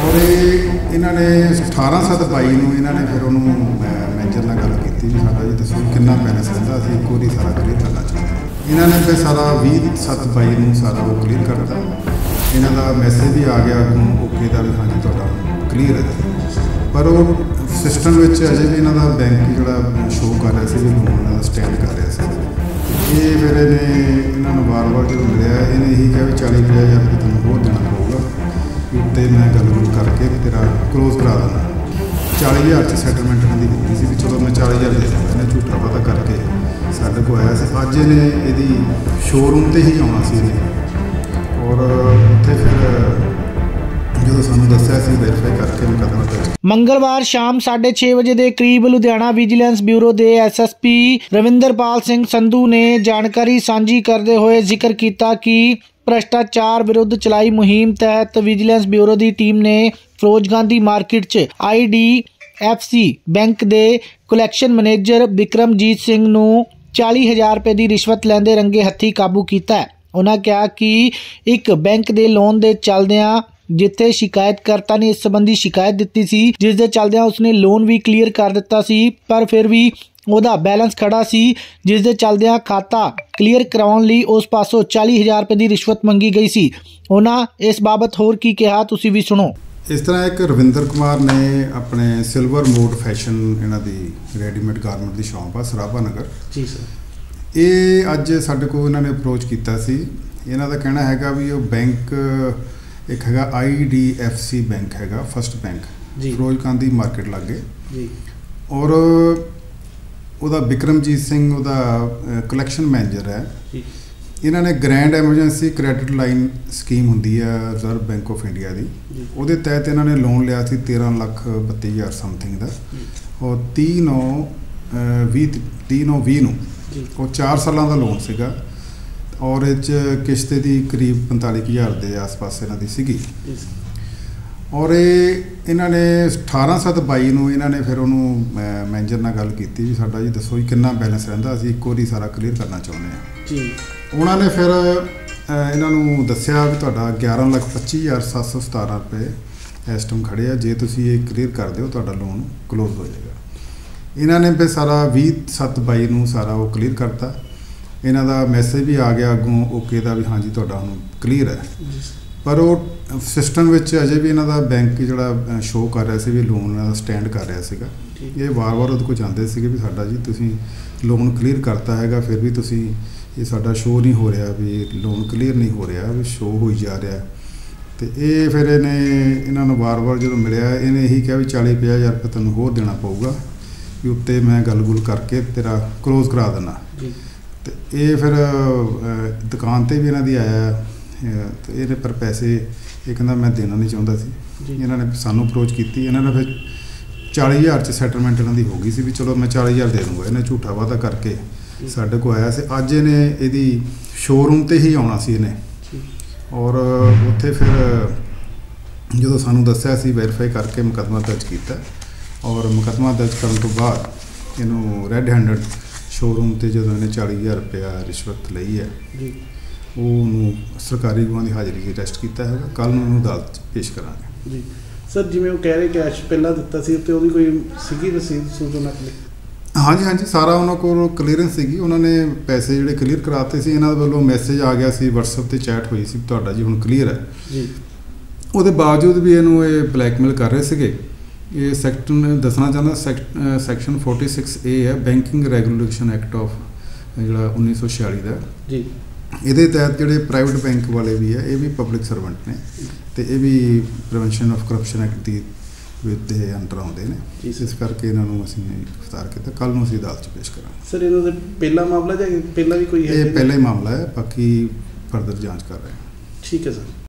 और इन्होंने 18/7/22 ਨੂੰ ਇਹਨਾਂ ਨੇ ਫਿਰ ਉਹਨੂੰ ਮੈਨੇਜਰ ਨਾਲ ਗੱਲ ਕੀਤੀ ਵੀ ਸਾਡਾ ਜੀ ਦੱਸੋ ਕਿੰਨਾ ਬੈਲੈਂਸ ਰਹਿੰਦਾ, ਅਸੀਂ ਇੱਕ ਵਾਰੀ ਸਾਰਾ ਕਲੀਅਰ ਕਰਨਾ ਚਾਹੁੰਦੇ ਹਾਂ। ਇਹਨਾਂ ਨੇ ਫਿਰ ਸਾਰਾ 20/7/22 ਨੂੰ ਸਾਰਾ ਉਹ ਕਲੀਅਰ ਕਰਤਾ। ਇਹਨਾਂ ਦਾ ਮੈਸੇਜ ਵੀ ਆ ਗਿਆ ਅੱਗੋਂ ਓਕੇ ਦਾ ਵੀ ਹਾਂਜੀ ਤੁਹਾਡਾ ਕਲੀਅਰ ਹੈ, ਪਰ ਉਹ ਸਿਸਟਮ ਵਿੱਚ ਅਜੇ ਵੀ ਇਹਨਾਂ ਦਾ ਬੈਂਕ ਜਿਹੜਾ ਸ਼ੋਅ ਕਰ ਰਿਹਾ ਸੀ ਵੀ ਲੋਨ ਇਹਨਾਂ ਦਾ ਸਟੈਂਡ ਕਰ ਰਿਹਾ ਸੀ। ਇਹ ਫਿਰ ਇਹਨਾਂ ਨੂੰ ਵਾਰ-ਵਾਰ ਜਦੋਂ ਮਿਲਿਆ ਇਹਨੇ ਇਹੀ ਕਿਹਾ ਵੀ 40-50 ਹਜ਼ਾਰ ਰੁਪਏ ਤੁਹਾਨੂੰ ਹੋਰ ਦੇਣਾ ਪਊਗਾ, ਉੱਤੇ मैं गल करके तेरा क्लोज करा देना। 40,000 सैटलमेंट इन्हों की होती सी भी चलो मैं 40,000 दे दूँगा, इन्हें झूठा वादा करके साढ़े को आया से। अज इन्हें यदि शोरूम से ही आना सी और उत्थे फिर जो सानू दस्सिया सी वेरीफाई करके मुकदमा दर्ज। मंगलवार शाम 6:30 बजे के करीब लुधियाना विजिलेंस ब्यूरो के SSP रविंदरपाल सिंह संधू ने जानकारी सांझी करते हुए जिक्र किया कि भ्रष्टाचार विरुद्ध चलाई मुहिम तहत विजिलेंस ब्यूरो की टीम ने फिरोज गांधी मार्केट च IDFC बैंक के कलैक्शन मैनेजर बिक्रमजीत सिंह नूं 40,000 रुपए की रिश्वत लैंदे रंगे हत्थी काबू किया है। उन्होंने कहा कि एक बैंक के लोन के चलदियां जिथे शिकायतकर्ता ने इस संबंधी शिकायत दी सी, जिस दे चलदियां उसने लोन भी क्लीयर कर दिता सी, पर फिर भी ਉਹਦਾ बैलेंस खड़ा सी, जिस दे चलदियां खाता क्लीयर करवाउण लई उस पासों 40,000 रुपए की रिश्वत मंगी गई सी। उन्होंने इस बाबत होर की कहा, तुसीं भी सुनो। इस तरह एक रविंदर कुमार ने अपने सिल्वर मोड फैशन इन्हां दी रेडीमेड गारमेंट की शॉप आ सराभा नगर जी सर। ये अज साडे कोल इन्होंने अप्रोच किया सी। इन्हां दा कहना हैगा भी वो बैंक एक हैगा IDFC बैंक हैगा first bank Firoz Gandhi market लागे जी, और ਉਹਦਾ बिक्रमजीत सिंह ਉਹਦਾ कलैक्शन मैनेजर है। इन्होंने grand emergency credit line scheme होंगी है रिजर्व बैंक ऑफ इंडिया की, वो तहत इन्होंने लोन लिया 13,32,000 समथिंग का, और 30/9/20 वो 4 सालों का लोन सीगा, और किश्त की करीब 45,000 के आस पास इन्हों की सीगी। और इन्होंने 18/7/22 इन्होंने फिर उन्होंने मैनेजर नाल गल की भी साडा जी दसो जी कितना बैलेंस रहिंदा, असीं एक वारी सारा क्लीयर करना चाहुंदे हां जी। उन्होंने फिर इन्हों दस्सिया भी तुहाडा 11,25,717 रुपए इस टाइम खड़े आ, जे तुसीं ये क्लीयर कर दिओ तुहाडा लोन क्लोज हो जाएगा। इन्होंने फिर सारा 20/7/22 सारा वो क्लीयर करता। इन्हों का मैसेज भी आ गया अगों ओके का भी हाँ जी तुहाडा हुण क्लीयर है, पर वो सिस्टम अजे भी इन्हों का बैंक जोड़ा शो कर रहा है भी लोन इन्हों का स्टैंड कर रहा है। ये वार-वार उहदे कोल जांदे सीगे भी साडा जी तुसीं लोन क्लीयर करता हैगा, फिर भी तुसीं ये साडा शो नहीं हो रहा भी लोन क्लीयर नहीं हो रहा भी शो हो जा रहा। तो ये फिर इन्होंने वार-वार जो मिलिया इन्हें यही कहा भी 40-50 हज़ार रुपये तुहानूं होर देना पऊगा, भी उत्ते मैं गल-गुल करके तेरा क्लोज करा देना। तो ये फिर दुकान पर भी इन्हों की आया तो ये पर पैसे ये कहना मैं देना नहीं चाहता सी। इन्होंने सानू अप्रोच की, इन्होंने फिर 40,000 सैटलमेंट इन्हों की हो गई सी भी चलो मैं 40,000 दे दूँगा। इन्हें झूठा वादा करके साढ़े को आया से। अज इन्हें यदी शोरूम से ही आना सी इन्हें, और उत्थे फिर जो सानू दस्सिया सी वेरीफाई करके मुकदमा दर्ज किया, और मुकदमा दर्ज करने तो बाद इनू रैड हैंडेड शोरूम से जो इन्हें 40,000 रुपया रिश्वत लई है वो सरकारी गवाह की हाज़री अरैसट किया है। कल उन्होंने अदालत पेश करांगे जी। सर जिवें वो कह रहे कैश पहला दिता सी ते ओहदी कोई सीगी रसीद सूचना नकली? हाँ जी हाँ जी, सारा उन्होंने को क्लीयरेंस सीगी, उन्होंने पैसे जोड़े क्लीयर कराते सी। इन्होंने वालों मैसेज आ गया सी, WhatsApp ते चैट हुई सी तुहाडा जी हुण क्लीयर है जी। उसदे बावजूद भी इन्हूं ये ब्लैकमेल कर रहे थे। ये सैक्शन दसना चाहता सैक्शन 46A है बैंकिंग रेगूलेशन एक्ट ऑफ जो 1946 का जी। ये तहत जोड़े प्राइवेट बैंक वाले भी है ये भी पब्लिक सर्वेंट ने, तो ये भी प्रिवेंशन ऑफ करप्शन एक्ट की विद अंडर आते हैं, इस करके इन्होंने असीं गिरफ्तार किया। कल नूं असीं अदालत पेश करांगे। सर इन्हों दा पहला मामला जां पहला भी कोई है? ये पहला ही मामला है, बाकी फर्दर जांच कर रहे हैं। ठीक है सर।